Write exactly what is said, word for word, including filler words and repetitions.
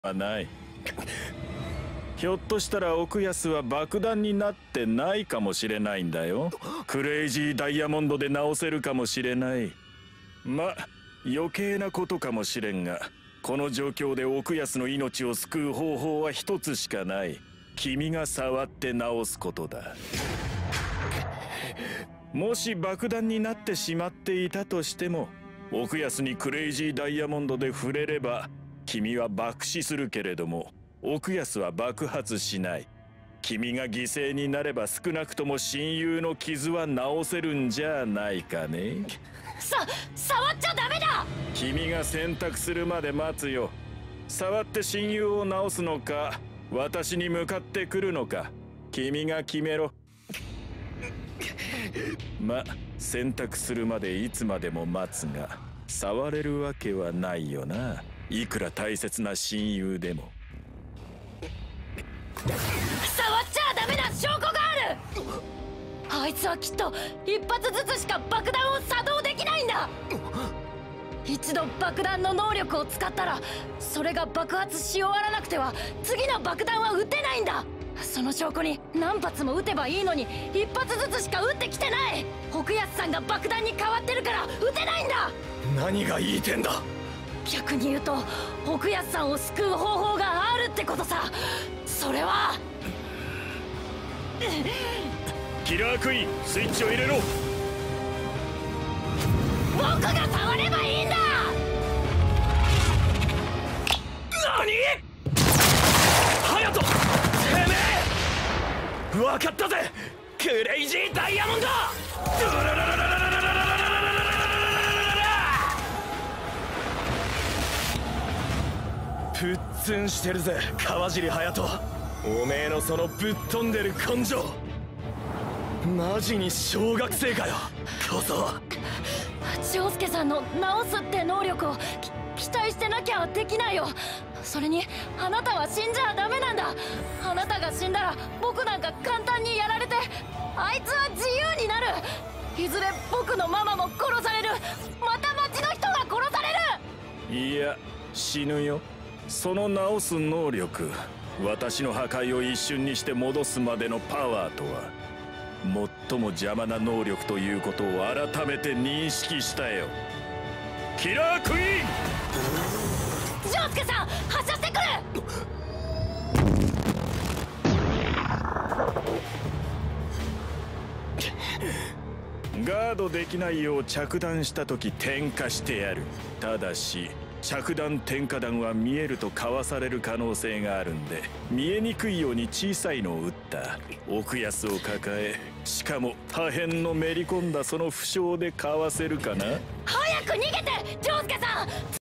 はない。ひょっとしたら奥安は爆弾になってないかもしれないんだよ。クレイジーダイヤモンドで直せるかもしれない。ま、余計なことかもしれんが、この状況で奥安の命を救う方法は一つしかない。君が触って直すことだ。もし爆弾になってしまっていたとしても、奥安にクレイジーダイヤモンドで触れれば君は爆死するけれども、奥安は爆発しない。君が犠牲になれば少なくとも親友の傷は治せるんじゃないかね。 さ、触っちゃダメだ。 君が選択するまで待つよ。触って親友を治すのか、私に向かってくるのか、君が決めろ。ま、選択するまでいつまでも待つが、触れるわけはないよな。いくら大切な親友でも。 触っちゃダメな証拠がある。あいつはきっと一発ずつしか爆弾を作動できないんだ。一度爆弾の能力を使ったら、それが爆発し終わらなくては次の爆弾は撃てないんだ。その証拠に何発も撃てばいいのに一発ずつしか撃ってきてない。奥安さんが爆弾に変わってるから撃てないんだ。 何が言いてんだ。 逆に言うと奥安さんを救う方法があるってことさ。それはキラークイーン、スイッチを入れろ。 僕が触ればいいんだ。 何？隼人、てめえ！分かったぜ、クレイジーダイヤモンド！プッツンしてるぜ川尻隼人。おめえのそのぶっ飛んでる根性、マジに小学生かよ。こそ丈介さんの直すって能力を期待してなきゃできないよ。それにあなたは死んじゃダメなんだ。あなたが死んだら僕なんか簡単にやられて、あいつは自由になる。いずれ僕のママも殺される。また町の人が殺される。 いや、死ぬよ。その直す能力、私の破壊を一瞬にして戻すまでのパワーとは最も邪魔な能力ということを改めて認識したよ。キラークイーン！ 丈介さん、発射してくる。ガードできないよう着弾した時点火してやる。ただし着弾点火弾は見えるとかわされる可能性があるんで、見えにくいように小さいのを撃った。奥安を抱え、しかも破片のめり込んだその負傷でかわせるかな。 早く逃げて丈介さん。